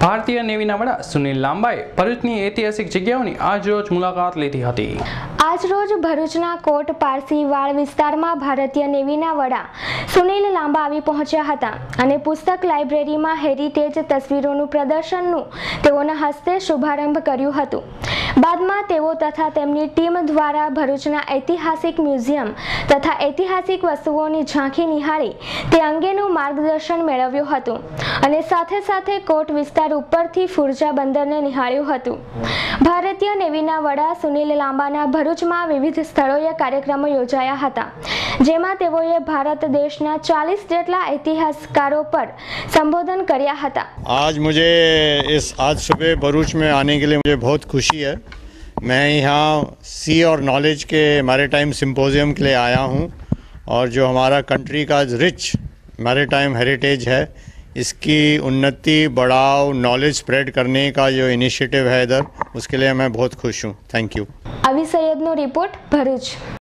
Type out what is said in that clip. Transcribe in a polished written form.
ભારતીય નેવીના વડા સુનિલ લાંબાએ ભરૂચની ઐતિહાસિક જગ્યાઓની આજરોજ મુલાકાત લીધી હતી। આજરોજ ભરૂચના કોટ પારસીવાડ વિસ્તારમાં ભારતીય નેવીના વડા સુનિલ લાંબા આવી પહોંચ્યા હતા અને પુસ્તક લાઇબ્રેરીમાં હેરિટેજ તસવીરોનું પ્રદર્શનનું તેઓના હસ્તે શુભારંભ કર્યું હતું। બાદમાં તેઓ તથા તેમની ટીમ દ્વારા ભરૂચના ઐતિહાસિક મ્યુઝિયમ તથા ઐતિહાસિક વસ્તુઓની ઝાંખી નિહાળી તે અંગેનું માર્ગદર્શન મેળવ્યું હતું અને સાથે સાથે કોટ વિસ્તાર ઉપરથી ફુરજા બંદરને નિહાળ્યું હતું। ભારતીય નેવીના વડા સુનિલ લાંબાના ભરૂચમાં વિવિધ સ્થળોએ કાર્યક્રમો યોજાયા હતા, જેમાં તેઓએ ભારત દેશના 40 જેટલા इतिहासकारों पर संबोधन કર્યા હતા। आज सुबह भरूच में आने के लिए मुझे बहुत खुशी है। मैं यहाँ सी और नॉलेज के मैरीटाइम सिंपोजियम के लिए आया हूँ और जो हमारा कंट्री का रिच मैरीटाइम हेरिटेज है, इसकी उन्नति, बढ़ाव, नॉलेज स्प्रेड करने का जो इनिशिएटिव है इधर, उसके लिए मैं बहुत खुश हूँ। Thank you. अवी सैयदનો રિપોર્ટ, ભરૂચ।